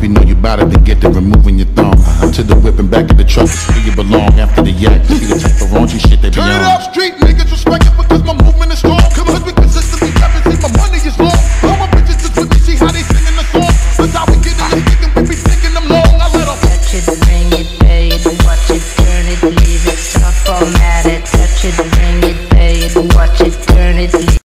you know you bout it, then get to removing your thumb. To the whip and back of the truck, it's where you belong after the yak. Be the type of raunchy shit they be on. Turn it up, street